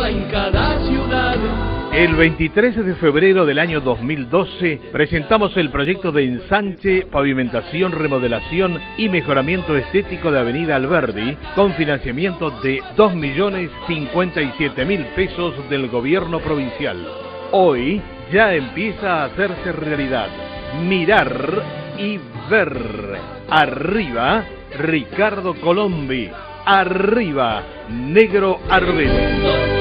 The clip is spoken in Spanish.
plaza, en cada ciudad. El 23 de febrero del año 2012 presentamos el proyecto de ensanche, pavimentación, remodelación y mejoramiento estético de Avenida Alberdi con financiamiento de 2.057.000 pesos del gobierno provincial. Hoy ya empieza a hacerse realidad. Mirar y ver. Arriba, Ricardo Colombi. Arriba, Negro Arbelo.